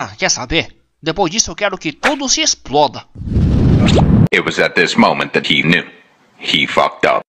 Ah, quer saber? Depois disso eu quero que tudo se exploda. It was at this moment that he knew. He fucked up.